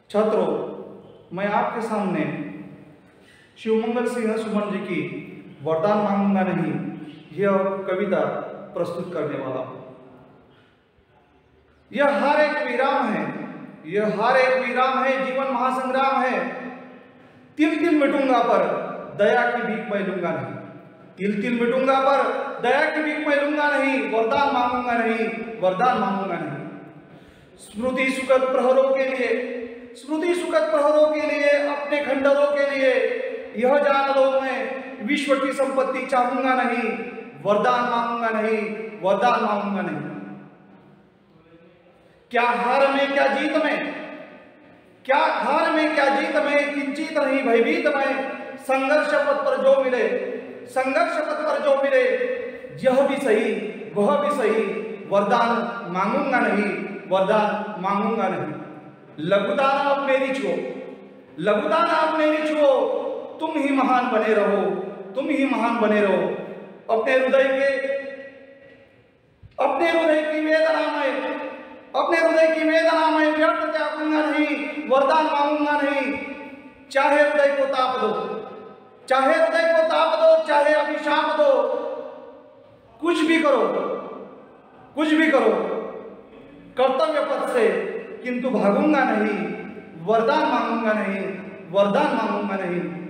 छात्रों, मैं आपके सामने शिवमंगल सिंह सुमन जी की वरदान मांगूंगा नहीं यह कविता प्रस्तुत करने वाला हूं। यह हर एक विराम है, यह हर एक विराम है, जीवन महासंग्राम है। तिल तिल मिटूंगा पर दया की भीख मैं लूंगा नहीं। तिल तिल मिटूंगा पर दया की भीख मैं लूंगा नहीं। वरदान मांगूंगा नहीं, वरदान मांगूंगा नहीं। स्मृति सुखद प्रहरों के लिए, स्मृति सुखद प्रहरों के लिए, अपने खंडरों के लिए यह जान लो मैं विश्व की संपत्ति चाहूंगा नहीं। वरदान मांगूंगा नहीं, वरदान मांगूंगा नहीं। क्या हार में क्या जीत में, क्या हार में क्या जीत में, किंचित नहीं भयभीत में। संघर्ष पथ पर जो मिले, संघर्ष पथ पर जो मिले, यह भी सही वह भी सही। वरदान मांगूंगा नहीं, वरदान मांगूंगा नहीं। लघुदान अब मेरी छुओ, लघुदान अब मेरी छुओ। तुम ही महान बने रहो, तुम ही महान बने रहो। अपने हृदय की वेदना में, अपने हृदय की वेदना में व्यर्थ त्यागूंगा नहीं। वरदान मांगूंगा नहीं। चाहे हृदय को ताप दो, चाहे हृदय को ताप दो, चाहे अभिशाप दो, कुछ भी करो, कुछ भी करो कर्तव्य पथ से, किंतु भागूंगा नहीं। वरदान मांगूंगा नहीं, वरदान मांगूंगा नहीं।